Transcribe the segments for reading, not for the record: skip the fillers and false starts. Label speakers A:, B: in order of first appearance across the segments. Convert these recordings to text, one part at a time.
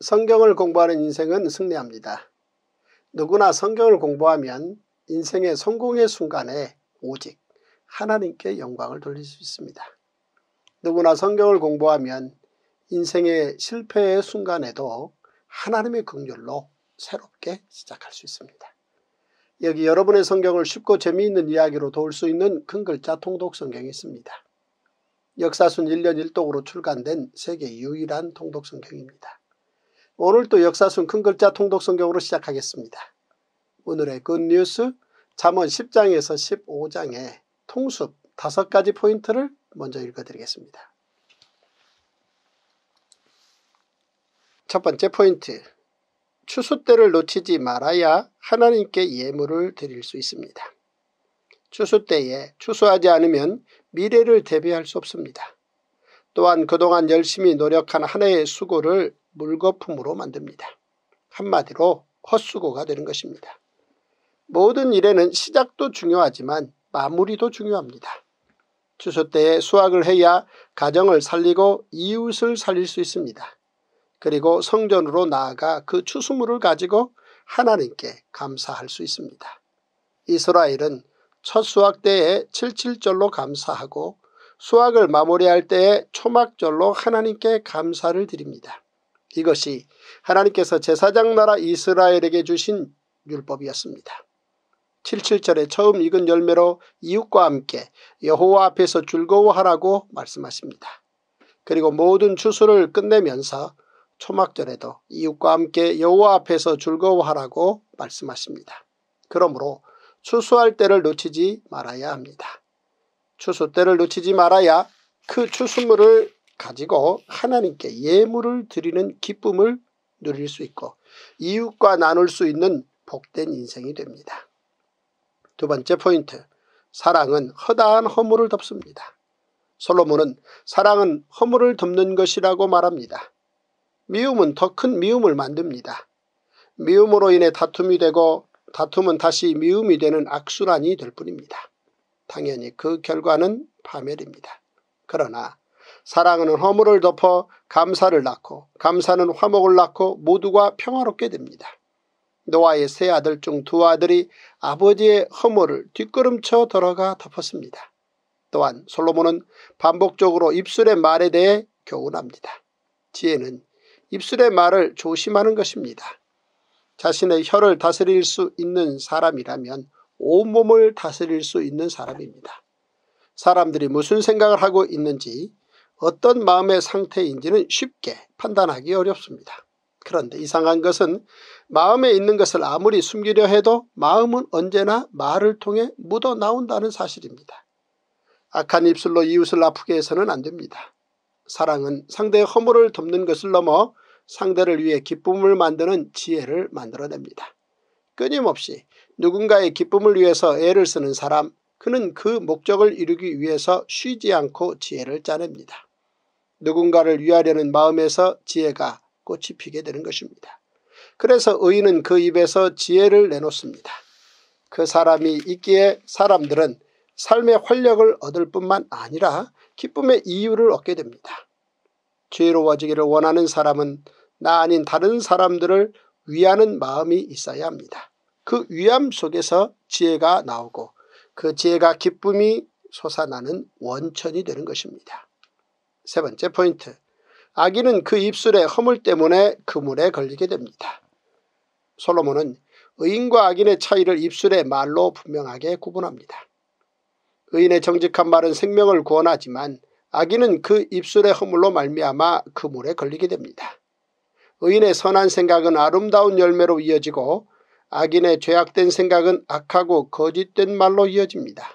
A: 성경을 공부하는 인생은 승리합니다. 누구나 성경을 공부하면 인생의 성공의 순간에 오직 하나님께 영광을 돌릴 수 있습니다. 누구나 성경을 공부하면 인생의 실패의 순간에도 하나님의 긍휼로 새롭게 시작할 수 있습니다. 여기 여러분의 성경을 쉽고 재미있는 이야기로 도울 수 있는 큰글자 통독 성경이 있습니다. 역사순 1년 1독으로 출간된 세계 유일한 통독 성경입니다. 오늘도 역사순 큰글자 통독 성경으로 시작하겠습니다. 오늘의 굿뉴스 잠언 10장에서 15장의 통습 5가지 포인트를 먼저 읽어드리겠습니다. 첫 번째 포인트, 추수 때를 놓치지 말아야 하나님께 예물을 드릴 수 있습니다. 추수 때에 추수하지 않으면 미래를 대비할 수 없습니다. 또한 그동안 열심히 노력한 한 해의 수고를 물거품으로 만듭니다. 한마디로 헛수고가 되는 것입니다. 모든 일에는 시작도 중요하지만 마무리도 중요합니다. 추수 때에 수확을 해야 가정을 살리고 이웃을 살릴 수 있습니다. 그리고 성전으로 나아가 그 추수물을 가지고 하나님께 감사할 수 있습니다. 이스라엘은 첫 수확 때에 칠칠절로 감사하고 수확을 마무리할 때에 초막절로 하나님께 감사를 드립니다. 이것이 하나님께서 제사장 나라 이스라엘에게 주신 율법이었습니다. 77절에 처음 익은 열매로 이웃과 함께 여호와 앞에서 즐거워하라고 말씀하십니다. 그리고 모든 추수를 끝내면서 초막절에도 이웃과 함께 여호와 앞에서 즐거워하라고 말씀하십니다. 그러므로 추수할 때를 놓치지 말아야 합니다. 추수 때를 놓치지 말아야 그 추수물을 가지고 하나님께 예물을 드리는 기쁨을 누릴 수 있고 이웃과 나눌 수 있는 복된 인생이 됩니다. 두 번째 포인트, 사랑은 허다한 허물을 덮습니다. 솔로몬은 사랑은 허물을 덮는 것이라고 말합니다. 미움은 더 큰 미움을 만듭니다. 미움으로 인해 다툼이 되고 다툼은 다시 미움이 되는 악순환이 될 뿐입니다. 당연히 그 결과는 파멸입니다. 그러나 사랑은 허물을 덮어 감사를 낳고 감사는 화목을 낳고 모두가 평화롭게 됩니다. 노아의 세 아들 중 두 아들이 아버지의 허물을 뒷걸음쳐 들어가 덮었습니다. 또한 솔로몬은 반복적으로 입술의 말에 대해 교훈합니다. 지혜는 입술의 말을 조심하는 것입니다. 자신의 혀를 다스릴 수 있는 사람이라면 온몸을 다스릴 수 있는 사람입니다. 사람들이 무슨 생각을 하고 있는지 어떤 마음의 상태인지는 쉽게 판단하기 어렵습니다. 그런데 이상한 것은 마음에 있는 것을 아무리 숨기려 해도 마음은 언제나 말을 통해 묻어나온다는 사실입니다. 악한 입술로 이웃을 아프게 해서는 안 됩니다. 사랑은 상대의 허물을 덮는 것을 넘어 상대를 위해 기쁨을 만드는 지혜를 만들어냅니다. 끊임없이 누군가의 기쁨을 위해서 애를 쓰는 사람, 그는 그 목적을 이루기 위해서 쉬지 않고 지혜를 짜냅니다. 누군가를 위하려는 마음에서 지혜가 꽃이 피게 되는 것입니다. 그래서 의인은 그 입에서 지혜를 내놓습니다. 그 사람이 있기에 사람들은 삶의 활력을 얻을 뿐만 아니라 기쁨의 이유를 얻게 됩니다. 죄로워지기를 원하는 사람은 나 아닌 다른 사람들을 위하는 마음이 있어야 합니다. 그 위함 속에서 지혜가 나오고 그 지혜가 기쁨이 솟아나는 원천이 되는 것입니다. 세 번째 포인트, 악인은 그 입술의 허물 때문에 그물에 걸리게 됩니다. 솔로몬은 의인과 악인의 차이를 입술의 말로 분명하게 구분합니다. 의인의 정직한 말은 생명을 구원하지만 악인은 그 입술의 허물로 말미암아 그물에 걸리게 됩니다. 의인의 선한 생각은 아름다운 열매로 이어지고 악인의 죄악된 생각은 악하고 거짓된 말로 이어집니다.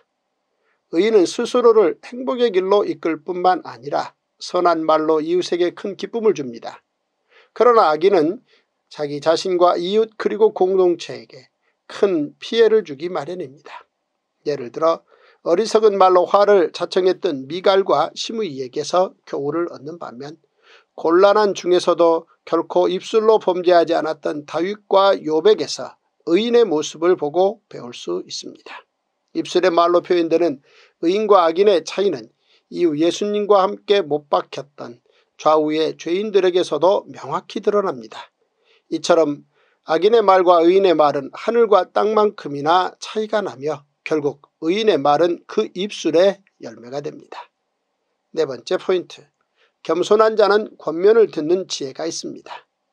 A: 의인은 스스로를 행복의 길로 이끌 뿐만 아니라 선한 말로 이웃에게 큰 기쁨을 줍니다. 그러나 악인은 자기 자신과 이웃 그리고 공동체에게 큰 피해를 주기 마련입니다. 예를 들어 어리석은 말로 화를 자청했던 미갈과 시므이에게서 교훈을 얻는 반면 곤란한 중에서도 결코 입술로 범죄하지 않았던 다윗과 요백에서 의인의 모습을 보고 배울 수 있습니다. 입술의 말로 표현되는 의인과 악인의 차이는 이후 예수님과 함께 못 박혔던 좌우의 죄인들에게서도 명확히 드러납니다. 이처럼 악인의 말과 의인의 말은 하늘과 땅만큼이나 차이가 나며 결국 의인의 말은 그 입술의 열매가 됩니다. 네 번째 포인트, 겸손한 자는 권면을 듣는 지혜가 있습니다.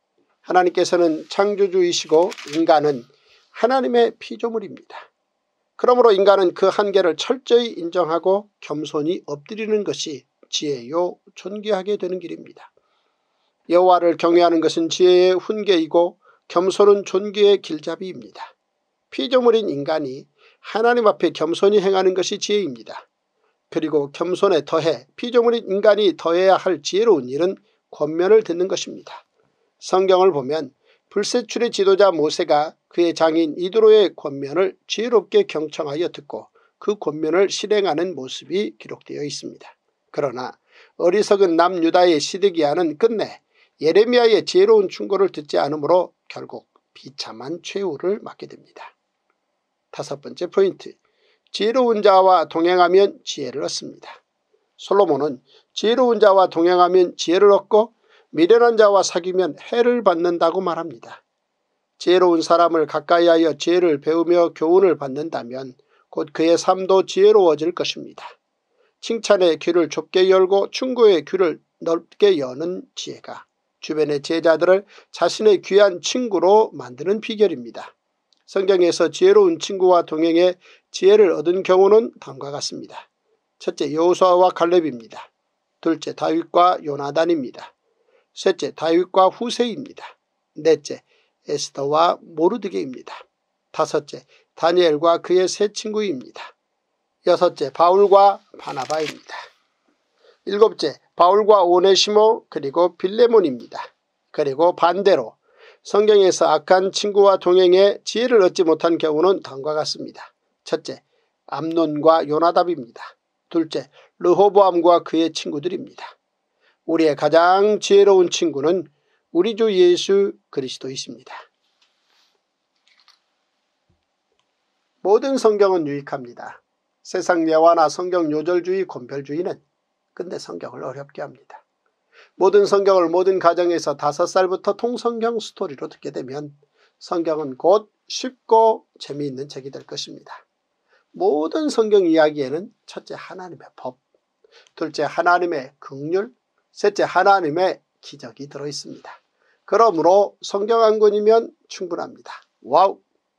A: 하나님께서는 창조주이시고 인간은 하나님의 피조물입니다. 그러므로 인간은 그 한계를 철저히 인정하고 겸손히 엎드리는 것이 지혜요 존귀하게 되는 길입니다. 여호와를 경외하는 것은 지혜의 훈계이고 겸손은 존귀의 길잡이입니다. 피조물인 인간이 하나님 앞에 겸손히 행하는 것이 지혜입니다. 그리고 겸손에 더해 피조물인 인간이 더해야 할 지혜로운 일은 권면을 듣는 것입니다. 성경을 보면 불세출의 지도자 모세가 그의 장인 이드로의 권면을 지혜롭게 경청하여 듣고 그 권면을 실행하는 모습이 기록되어 있습니다. 그러나 어리석은 남유다의 시드기야는 끝내 예레미야의 지혜로운 충고를 듣지 않으므로 결국 비참한 최후를 맞게 됩니다. 다섯 번째 포인트, 지혜로운 자와 동행하면 지혜를 얻습니다. 솔로몬은 지혜로운 자와 동행하면 지혜를 얻고 미련한 자와 사귀면 해를 받는다고 말합니다. 지혜로운 사람을 가까이하여 지혜를 배우며 교훈을 받는다면 곧 그의 삶도 지혜로워질 것입니다. 칭찬의 귀를 좁게 열고 충고의 귀를 넓게 여는 지혜가 주변의 제자들을 자신의 귀한 친구로 만드는 비결입니다. 성경에서 지혜로운 친구와 동행해 지혜를 얻은 경우는 다음과 같습니다. 첫째, 여호수아와 갈렙입니다. 둘째, 다윗과 요나단입니다. 셋째, 다윗과 후세이입니다. 넷째, 에스더와 모르드게입니다. 다섯째, 다니엘과 그의 세 친구입니다. 여섯째, 바울과 바나바입니다. 일곱째, 바울과 오네시모 그리고 빌레몬입니다. 그리고 반대로 성경에서 악한 친구와 동행해 지혜를 얻지 못한 경우는 다음과 같습니다. 첫째, 암논과 요나답입니다. 둘째, 르호보암과 그의 친구들입니다. 우리의 가장 지혜로운 친구는 우리 주 예수 그리스도이십니다. 모든 성경은 유익합니다. 세상 예화나 성경 요절주의, 곤별주의는 근데 성경을 어렵게 합니다. 모든 성경을 모든 가정에서 5살부터 통성경 스토리로 듣게 되면 성경은 곧 쉽고 재미있는 책이 될 것입니다. 모든 성경 이야기에는 첫째 하나님의 법, 둘째 하나님의 긍휼, 셋째 하나님의 기적이 들어있습니다. 그러므로 성경 한 권이면 충분합니다. 와우!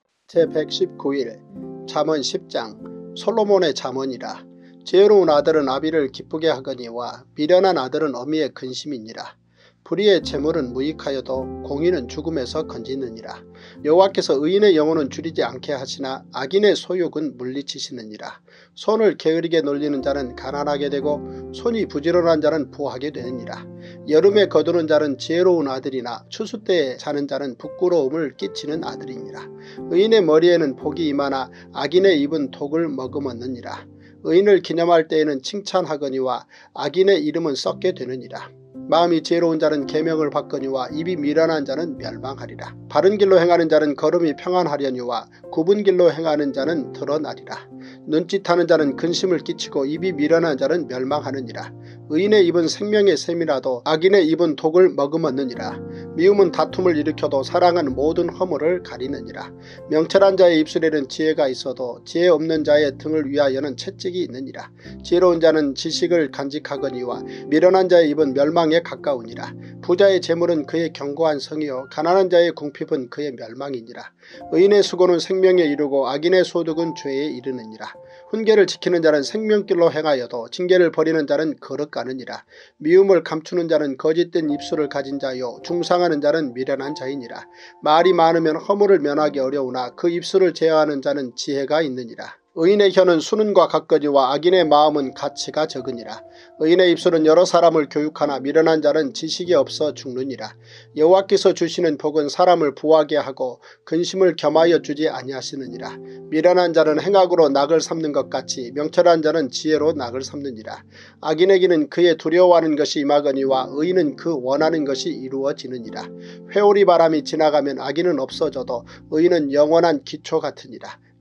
A: 제119일 잠언 10장 솔로몬의 잠언이라. 지혜로운 아들은 아비를 기쁘게 하거니와 미련한 아들은 어미의 근심이니라. 불의의 재물은 무익하여도 공의는 죽음에서 건지느니라. 여호와께서 의인의 영혼은 줄이지 않게 하시나 악인의 소욕은 물리치시느니라. 손을 게으르게 놀리는 자는 가난하게 되고 손이 부지런한 자는 부하게 되느니라. 여름에 거두는 자는 지혜로운 아들이나 추수 때에 자는 자는 부끄러움을 끼치는 아들이니라. 의인의 머리에는 복이 임하나 악인의 입은 독을 머금었느니라. 의인을 기념할 때에는 칭찬하거니와 악인의 이름은 썩게 되느니라. 마음이 지혜로운 자는 계명을 받거니와 입이 미련한 자는 멸망하리라. 바른 길로 행하는 자는 걸음이 평안하려니와 굽은 길로 행하는 자는 드러나리라. 눈짓하는 자는 근심을 끼치고 입이 미련한 자는 멸망하느니라. 의인의 입은 생명의 샘이라도 악인의 입은 독을 머금었느니라. 미움은 다툼을 일으켜도 사랑은 모든 허물을 가리느니라. 명철한 자의 입술에는 지혜가 있어도 지혜 없는 자의 등을 위하여는 채찍이 있느니라. 지혜로운 자는 지식을 간직하거니와 미련한 자의 입은 멸망에 가까우니라. 부자의 재물은 그의 견고한 성이요 가난한 자의 궁핍은 그의 멸망이니라. 의인의 수고는 생명에 이르고 악인의 소득은 죄에 이르느니라. 훈계를 지키는 자는 생명길로 행하여도 징계를 버리는 자는 거룩 가느니라. 미움을 감추는 자는 거짓된 입술을 가진 자요 중상하는 자는 미련한 자이니라. 말이 많으면 허물을 면하기 어려우나 그 입술을 제어하는 자는 지혜가 있느니라. 의인의 혀는 수는과 같거니와 악인의 마음은 가치가 적으니라. 의인의 입술은 여러 사람을 교육하나 미련한 자는 지식이 없어 죽느니라. 여호와께서 주시는 복은 사람을 부하게 하고 근심을 겸하여 주지 아니하시느니라. 미련한 자는 행악으로 낙을 삼는 것 같이 명철한 자는 지혜로 낙을 삼느니라. 악인에게는 그의 두려워하는 것이 임하거니와 의인은 그 원하는 것이 이루어지느니라. 회오리 바람이 지나가면 악인은 없어져도 의인은 영원한 기초 같으니라.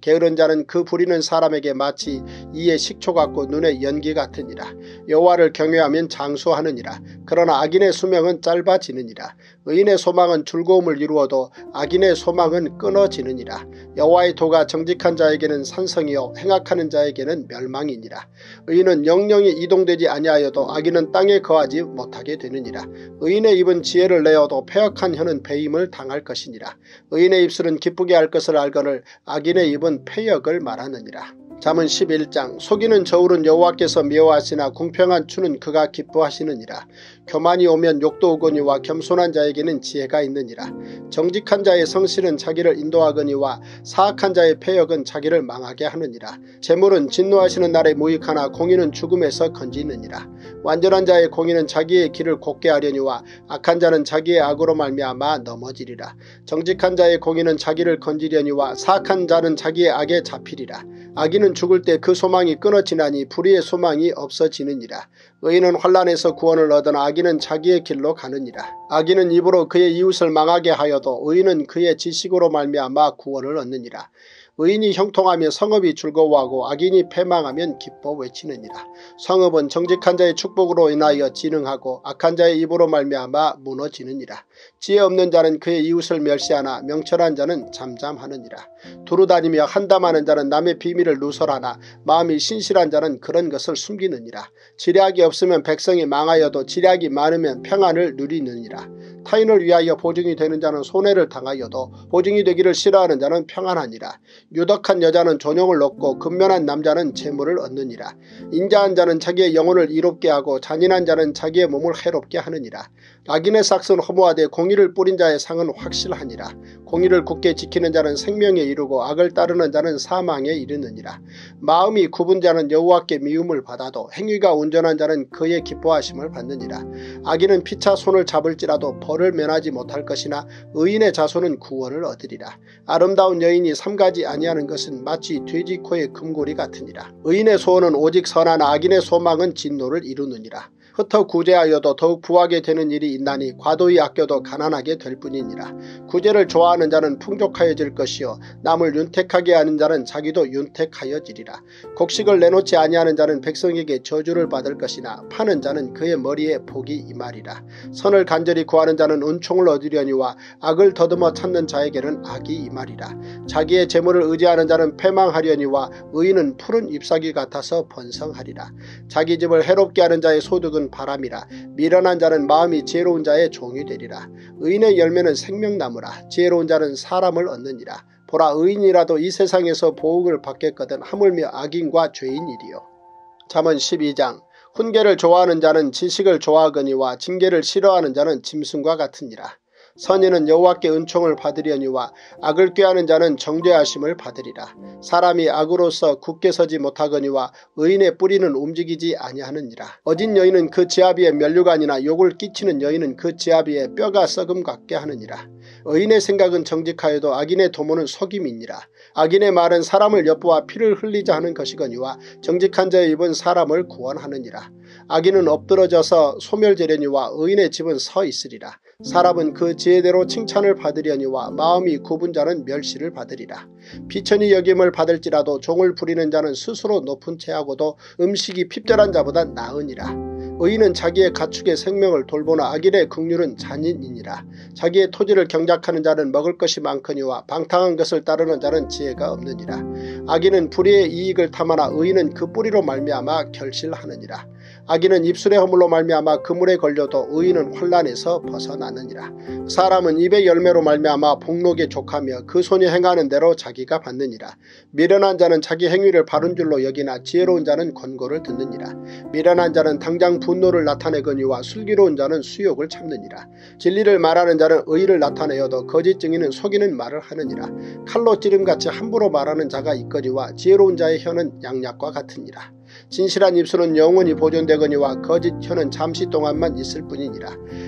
A: 게으른 자는 그 부리는 사람에게 마치 이에 식초 같고 눈에 연기 같으니라. 여호와를 경외하면 장수하느니라. 그러나 악인의 수명은 짧아지느니라. 의인의 소망은 즐거움을 이루어도 악인의 소망은 끊어지느니라. 여호와의 도가 정직한 자에게는 산성이요 행악하는 자에게는 멸망이니라. 의인은 영영이 이동되지 아니하여도 악인은 땅에 거하지 못하게 되느니라. 의인의 입은 지혜를 내어도 패역한 혀는 배임을 당할 것이니라. 의인의 입술은 기쁘게 할 것을 알거늘 악인의 입은 패역을 말하느니라. 잠언 11장 속이는 저울은 여호와께서 미워하시나 궁평한 추는 그가 기뻐하시느니라. 교만이 오면 욕도 오거니와 겸손한 자에게는 지혜가 있느니라. 정직한 자의 성실은 자기를 인도하거니와 사악한 자의 패역은 자기를 망하게 하느니라. 재물은 진노하시는 날에 무익하나 공의는 죽음에서 건지느니라. 완전한 자의 공의는 자기의 길을 곧게 하려니와 악한 자는 자기의 악으로 말미암아 넘어지리라. 정직한 자의 공의는 자기를 건지려니와 사악한 자는 자기의 악에 잡히리라. 악인은 죽을 때 그 소망이 끊어지나니 불의의 소망이 없어지느니라. 의인은 환난에서 구원을 얻으나 악인은 자기의 길로 가느니라. 악인은 입으로 그의 이웃을 망하게 하여도 의인은 그의 지식으로 말미암아 구원을 얻느니라. 의인이 형통하며 성읍이 즐거워하고 악인이 패망하면 기뻐 외치느니라. 성읍은 정직한 자의 축복으로 인하여 진흥하고 악한 자의 입으로 말미암아 무너지느니라. 지혜 없는 자는 그의 이웃을 멸시하나 명철한 자는 잠잠하느니라. 두루다니며 한담하는 자는 남의 비밀을 누설하나 마음이 신실한 자는 그런 것을 숨기느니라. 지략이 없으면 백성이 망하여도 지략이 많으면 평안을 누리느니라. 타인을 위하여 보증이 되는 자는 손해를 당하여도 보증이 되기를 싫어하는 자는 평안하니라. 유덕한 여자는 존용을 얻고 근면한 남자는 재물을 얻느니라. 인자한 자는 자기의 영혼을 이롭게 하고 잔인한 자는 자기의 몸을 해롭게 하느니라. 악인의 삭은 허무하되 공의를 뿌린 자의 상은 확실하니라. 공의를 굳게 지키는 자는 생명에 이르고 악을 따르는 자는 사망에 이르느니라. 마음이 굽은 자는 여호와께 미움을 받아도 행위가 온전한 자는 그의 기뻐하심을 받느니라. 악인은 피차 손을 잡을지라도 벌을 면하지 못할 것이나 의인의 자손은 구원을 얻으리라. 아름다운 여인이 삼가지 아니하는 것은 마치 돼지 코의 금고리 같으니라. 의인의 소원은 오직 선하나 악인의 소망은 진노를 이루느니라. 흩어 구제하여도 더욱 부하게 되는 일이 있나니 과도히 아껴도 가난하게 될 뿐이니라. 구제를 좋아하는 자는 풍족하여질 것이요 남을 윤택하게 하는 자는 자기도 윤택하여지리라. 곡식을 내놓지 아니하는 자는 백성에게 저주를 받을 것이나 파는 자는 그의 머리에 복이 임하리라. 선을 간절히 구하는 자는 은총을 얻으려니와 악을 더듬어 찾는 자에게는 악이 임하리라. 자기의 재물을 의지하는 자는 패망하려니와 의인은 푸른 잎사귀 같아서 번성하리라. 자기 집을 해롭게 하는 자의 소득은 바람이라. 미련한 자는 마음이 지혜로운 자의 종이 되리라. 의인의 열매는 생명나무라. 지혜로운 자는 사람을 얻느니라. 보라 의인이라도 이 세상에서 보응을 받겠거든 하물며 악인과 죄인이리요. 잠언 12장 훈계를 좋아하는 자는 지식을 좋아하거니와 징계를 싫어하는 자는 짐승과 같으니라. 선인은 여호와께 은총을 받으려니와 악을 꾀하는 자는 정죄하심을 받으리라. 사람이 악으로서 굳게 서지 못하거니와 의인의 뿌리는 움직이지 아니하느니라. 어진 여인은 그 지아비의 면류관이나 욕을 끼치는 여인은 그 지아비의 뼈가 썩음 같게 하느니라. 의인의 생각은 정직하여도 악인의 도모는 속임이니라. 악인의 말은 사람을 엿보아 피를 흘리자 하는 것이거니와 정직한 자의 입은 사람을 구원하느니라. 악인은 엎드러져서 소멸되려니와 의인의 집은 서 있으리라. 사람은 그 지혜대로 칭찬을 받으려니와 마음이 굽은 자는 멸시를 받으리라. 비천히 여김을 받을지라도 종을 부리는 자는 스스로 높은 채하고도 음식이 핍절한 자보다 나으니라. 의인은 자기의 가축의 생명을 돌보나 악인의 긍휼은 잔인이니라. 자기의 토지를 경작하는 자는 먹을 것이 많거니와 방탕한 것을 따르는 자는 지혜가 없느니라. 악인은 불의의 이익을 탐하나 의인은 그 뿌리로 말미암아 결실하느니라. 악인은 입술의 허물로 말미암아 그물에 걸려도 의인은 환난에서 벗어나느니라. 사람은 입의 열매로 말미암아 복록에 족하며 그 손이 행하는 대로 자기가 받느니라. 미련한 자는 자기 행위를 바른 줄로 여기나 지혜로운 자는 권고를 듣느니라. 미련한 자는 당장 분노를 나타내거니와 슬기로운 자는 수욕을 참느니라. 진리를 말하는 자는 의의를 나타내어도 거짓 증인은 속이는 말을 하느니라. 칼로 찌름같이 함부로 말하는 자가 있거니와 지혜로운 자의 혀는 양약과 같으니라. 진실한 입술은 영원히 보존되거니와 거짓 혀는 잠시 동안만 있을 뿐이니라.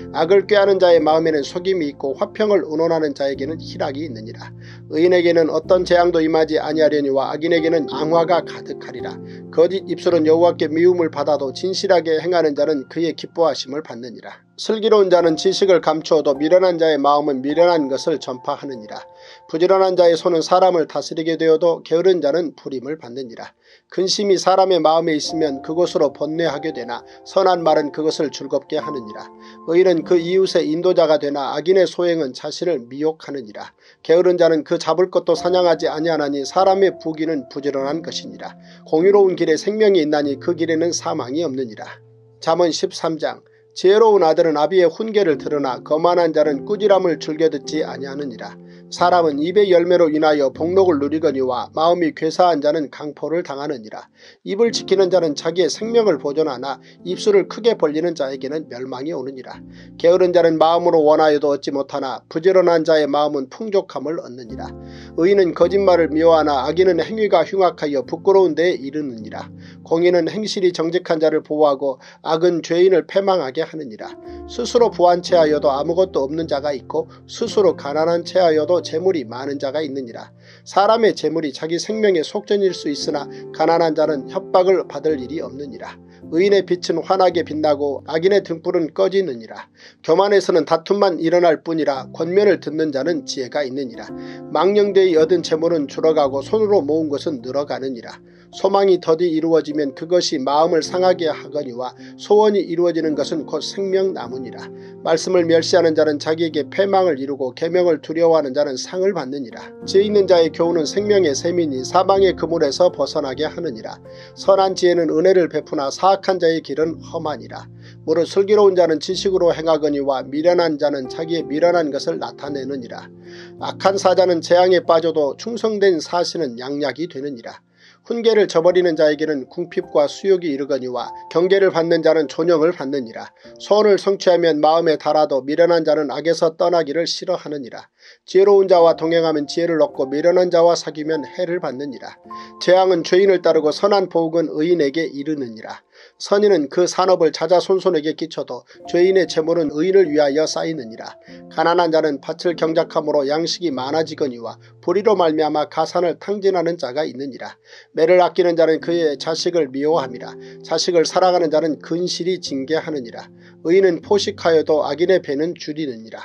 A: 악을 꾀하는 자의 마음에는 속임이 있고 화평을 의논하는 자에게는 희락이 있느니라. 의인에게는 어떤 재앙도 임하지 아니하려니와 악인에게는 앙화가 가득하리라. 거짓 입술은 여호와께 미움을 받아도 진실하게 행하는 자는 그의 기뻐하심을 받느니라. 슬기로운 자는 지식을 감추어도 미련한 자의 마음은 미련한 것을 전파하느니라. 부지런한 자의 손은 사람을 다스리게 되어도 게으른 자는 불임을 받느니라. 근심이 사람의 마음에 있으면 그것으로 번뇌하게 되나 선한 말은 그것을 즐겁게 하느니라. 의인은 그 이웃의 인도자가 되나 악인의 소행은 자신을 미혹하느니라. 게으른 자는 그 잡을 것도 사냥하지 아니하나니 사람의 부귀는 부지런한 것이니라. 공유로운 길에 생명이 있나니 그 길에는 사망이 없느니라. 잠언 13장. 지혜로운 아들은 아비의 훈계를 들으나 거만한 자는 꾸지람을 즐겨 듣지 아니하느니라. 사람은 입의 열매로 인하여 복록을 누리거니와 마음이 괴사한 자는 강포를 당하느니라. 입을 지키는 자는 자기의 생명을 보존하나 입술을 크게 벌리는 자에게는 멸망이 오느니라. 게으른 자는 마음으로 원하여도 얻지 못하나 부지런한 자의 마음은 풍족함을 얻느니라. 의인은 거짓말을 미워하나 악인은 행위가 흉악하여 부끄러운 데에 이르느니라. 공의는 행실이 정직한 자를 보호하고 악은 죄인을 패망하게 하느니라. 스스로 부한 채하여도 아무것도 없는 자가 있고 스스로 가난한 채하여도 재물이 많은 자가 있느니라. 사람의 재물이 자기 생명의 속전일 수 있으나 가난한 자는 협박을 받을 일이 없느니라. 의인의 빛은 환하게 빛나고 악인의 등불은 꺼지느니라. 교만에서는 다툼만 일어날 뿐이라 권면을 듣는 자는 지혜가 있느니라. 망령되이 얻은 재물은 줄어가고 손으로 모은 것은 늘어가느니라. 소망이 더디 이루어지면 그것이 마음을 상하게 하거니와 소원이 이루어지는 것은 곧 생명나무니라. 말씀을 멸시하는 자는 자기에게 패망을 이루고 계명을 두려워하는 자는 상을 받느니라. 지혜 있는 자의 교훈은 생명의 셈이니 사망의 그물에서 벗어나게 하느니라. 선한 지혜는 은혜를 베푸나 사악한 자의 길은 험하니라. 무릇 슬기로운 자는 지식으로 행하거니와 미련한 자는 자기의 미련한 것을 나타내느니라. 악한 사자는 재앙에 빠져도 충성된 사신은 양약이 되느니라. 훈계를 저버리는 자에게는 궁핍과 수욕이 이르거니와 경계를 받는 자는 존영을 받느니라. 소원을 성취하면 마음에 달아도 미련한 자는 악에서 떠나기를 싫어하느니라. 지혜로운 자와 동행하면 지혜를 얻고 미련한 자와 사귀면 해를 받느니라. 재앙은 죄인을 따르고 선한 보응은 의인에게 이르느니라. 선인은 그 산업을 자자손손에게 끼쳐도 죄인의 재물은 의인을 위하여 쌓이느니라. 가난한 자는 밭을 경작함으로 양식이 많아지거니와 불의로 말미암아 가산을 탕진하는 자가 있느니라. 매를 아끼는 자는 그의 자식을 미워함이라. 자식을 사랑하는 자는 근실이 징계하느니라. 의인은 포식하여도 악인의 배는 줄이느니라.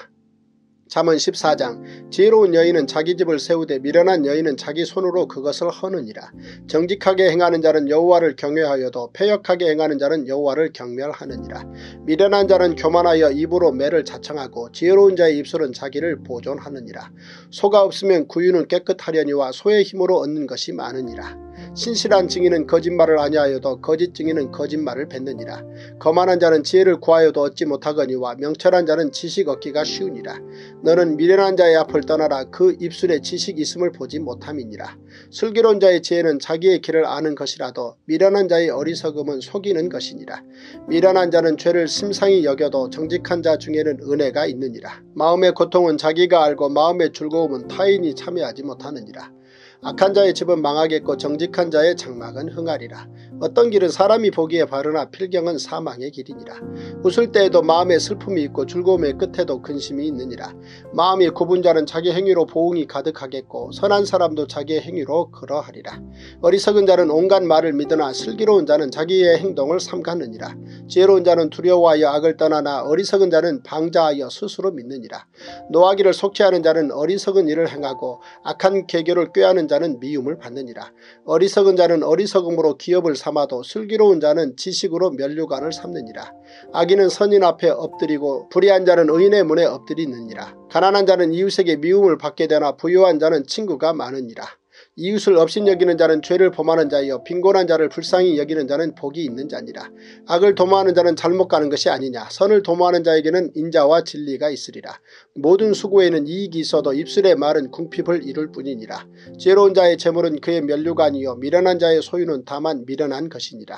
A: 잠언 14장. 지혜로운 여인은 자기 집을 세우되 미련한 여인은 자기 손으로 그것을 허느니라. 정직하게 행하는 자는 여호와를 경외하여도 패역하게 행하는 자는 여호와를 경멸하느니라. 미련한 자는 교만하여 입으로 매를 자청하고 지혜로운 자의 입술은 자기를 보존하느니라. 소가 없으면 구유는 깨끗하려니와 소의 힘으로 얻는 것이 많으니라. 신실한 증인은 거짓말을 아니하여도 거짓 증인은 거짓말을 뱉느니라. 거만한 자는 지혜를 구하여도 얻지 못하거니와 명철한 자는 지식 얻기가 쉬우니라. 너는 미련한 자의 앞을 떠나라. 그 입술에 지식 있음을 보지 못함이니라. 슬기로운 자의 지혜는 자기의 길을 아는 것이라도 미련한 자의 어리석음은 속이는 것이니라. 미련한 자는 죄를 심상히 여겨도 정직한 자 중에는 은혜가 있느니라. 마음의 고통은 자기가 알고 마음의 즐거움은 타인이 참여하지 못하느니라. 악한 자의 집은 망하겠고 정직한 자의 장막은 흥하리라. 어떤 길은 사람이 보기에 바르나 필경은 사망의 길이니라. 웃을 때에도 마음에 슬픔이 있고 즐거움의 끝에도 근심이 있느니라. 마음이 굽은 자는 자기 행위로 보응이 가득하겠고 선한 사람도 자기의 행위로 그러하리라. 어리석은 자는 온갖 말을 믿으나 슬기로운 자는 자기의 행동을 삼가느니라. 지혜로운 자는 두려워하여 악을 떠나나 어리석은 자는 방자하여 스스로 믿느니라. 노하기를 속죄하는 자는 어리석은 일을 행하고 악한 계교를 꾀하는 자는 미움을 받느니라. 어리석은 자는 어리석음으로 기업을 삼아도 슬기로운 자는 지식으로 면류관을 삼느니라. 악인은 선인 앞에 엎드리고 불의한 자는 의인의 문에 엎드리느니라. 가난한 자는 이웃에게 미움을 받게 되나 부유한 자는 친구가 많으니라. 이웃을 업신여기는 자는 죄를 범하는 자이요 빈곤한 자를 불쌍히 여기는 자는 복이 있는 자니라. 악을 도모하는 자는 잘못 가는 것이 아니냐. 선을 도모하는 자에게는 인자와 진리가 있으리라. 모든 수고에는 이익이 있어도 입술의 말은 궁핍을 이룰 뿐이니라. 지혜로운 자의 재물은 그의 면류관이요 미련한 자의 소유는 다만 미련한 것이니라.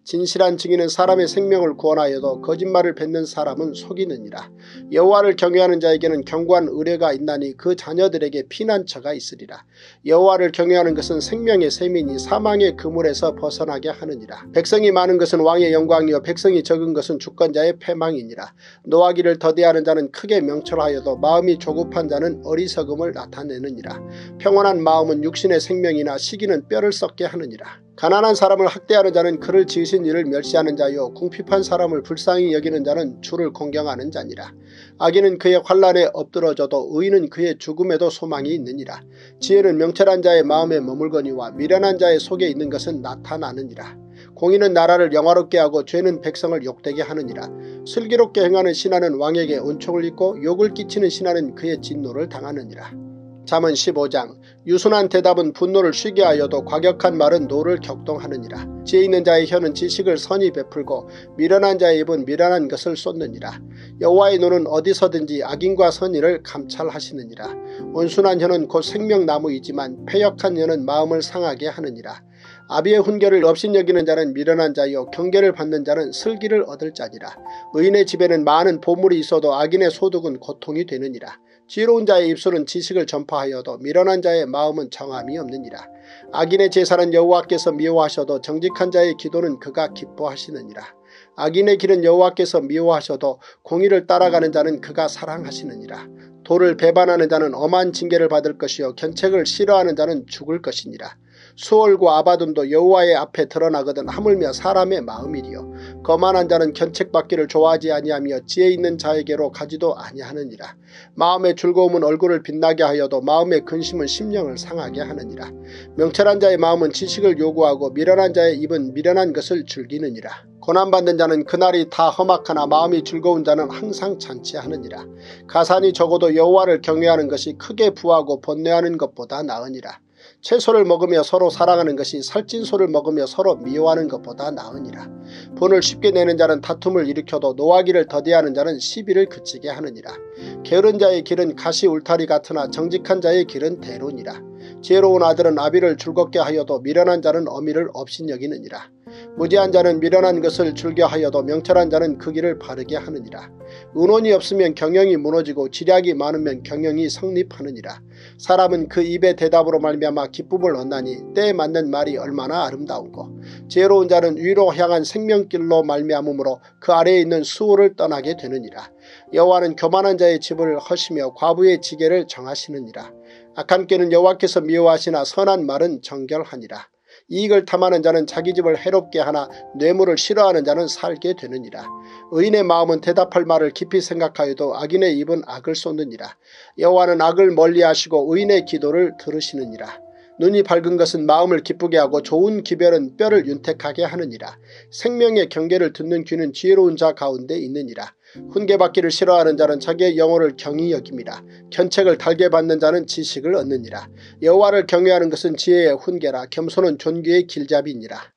A: 진실한 증인은 사람의 생명을 구원하여도 거짓말을 뱉는 사람은 속이느니라. 여호와를 경외하는 자에게는 견고한 의뢰가 있나니 그 자녀들에게 피난처가 있으리라. 여호와를 경외하는 것은 생명의 셈이니 사망의 그물에서 벗어나게 하느니라. 백성이 많은 것은 왕의 영광이요 백성이 적은 것은 주권자의 패망이니라. 노하기를 더디하는 자는 크게 명철하여도 마음이 조급한 자는 어리석음을 나타내느니라. 평온한 마음은 육신의 생명이나 시기는 뼈를 썩게 하느니라. 가난한 사람을 학대하는 자는 그를 지으신 이를 멸시하는 자요 궁핍한 사람을 불쌍히 여기는 자는 주를 공경하는 자니라. 악인은 그의 환난에 엎드러져도 의인은 그의 죽음에도 소망이 있느니라. 지혜는 명철한 자의 마음에 머물거니와 미련한 자의 속에 있는 것은 나타나느니라. 공의는 나라를 영화롭게 하고 죄는 백성을 욕되게 하느니라. 슬기롭게 행하는 신하는 왕에게 은총을 입고 욕을 끼치는 신하는 그의 진노를 당하느니라. 잠언 15장 유순한 대답은 분노를 쉬게 하여도 과격한 말은 노를 격동하느니라. 지혜 있는 자의 혀는 지식을 선히 베풀고 미련한 자의 입은 미련한 것을 쏟느니라. 여호와의 눈은 어디서든지 악인과 선인을 감찰하시느니라. 온순한 혀는 곧 생명나무이지만 패역한 혀는 마음을 상하게 하느니라. 아비의 훈계를 업신여기는 자는 미련한 자요 경계를 받는 자는 슬기를 얻을 자니라. 의인의 집에는 많은 보물이 있어도 악인의 소득은 고통이 되느니라. 지혜로운 자의 입술은 지식을 전파하여도 미련한 자의 마음은 정함이 없느니라. 악인의 제사는 여호와께서 미워하셔도 정직한 자의 기도는 그가 기뻐하시느니라. 악인의 길은 여호와께서 미워하셔도 공의를 따라가는 자는 그가 사랑하시느니라. 도를 배반하는 자는 엄한 징계를 받을 것이요 견책을 싫어하는 자는 죽을 것이니라. 수월과 아바둠도 여호와의 앞에 드러나거든 하물며 사람의 마음이리요. 거만한 자는 견책받기를 좋아하지 아니하며 지혜 있는 자에게로 가지도 아니하느니라. 마음의 즐거움은 얼굴을 빛나게 하여도 마음의 근심은 심령을 상하게 하느니라. 명철한 자의 마음은 지식을 요구하고 미련한 자의 입은 미련한 것을 즐기느니라. 고난받는 자는 그날이 다 험악하나 마음이 즐거운 자는 항상 잔치하느니라. 가산이 적어도 여호와를 경외하는 것이 크게 부하고 번뇌하는 것보다 나으니라. 채소를 먹으며 서로 사랑하는 것이 살찐 소를 먹으며 서로 미워하는 것보다 나으니라. 분을 쉽게 내는 자는 다툼을 일으켜도 노하기를 더디하는 자는 시비를 그치게 하느니라. 게으른 자의 길은 가시 울타리 같으나 정직한 자의 길은 대로니라. 지혜로운 아들은 아비를 즐겁게 하여도 미련한 자는 어미를 업신여기느니라. 무지한 자는 미련한 것을 즐겨하여도 명철한 자는 그 길을 바르게 하느니라. 은혼이 없으면 경영이 무너지고 지략이 많으면 경영이 성립하느니라. 사람은 그 입의 대답으로 말미암아 기쁨을 얻나니 때에 맞는 말이 얼마나 아름다운고. 지혜로운 자는 위로 향한 생명길로 말미암으므로 그 아래에 있는 수호를 떠나게 되느니라. 여호와는 교만한 자의 집을 허시며 과부의 지게를 정하시느니라. 악한 꾀는 여호와께서 미워하시나 선한 말은 정결하니라. 이익을 탐하는 자는 자기 집을 해롭게 하나 뇌물을 싫어하는 자는 살게 되느니라. 의인의 마음은 대답할 말을 깊이 생각하여도 악인의 입은 악을 쏟느니라. 여호와는 악을 멀리하시고 의인의 기도를 들으시느니라. 눈이 밝은 것은 마음을 기쁘게 하고 좋은 기별은 뼈를 윤택하게 하느니라. 생명의 경계를 듣는 귀는 지혜로운 자 가운데 있느니라. 훈계받기를 싫어하는 자는 자기의 영혼을 경히 여김이라. 견책을 달게 받는 자는 지식을 얻느니라. 여호와를 경외하는 것은 지혜의 훈계라. 겸손은 존귀의 길잡이니라.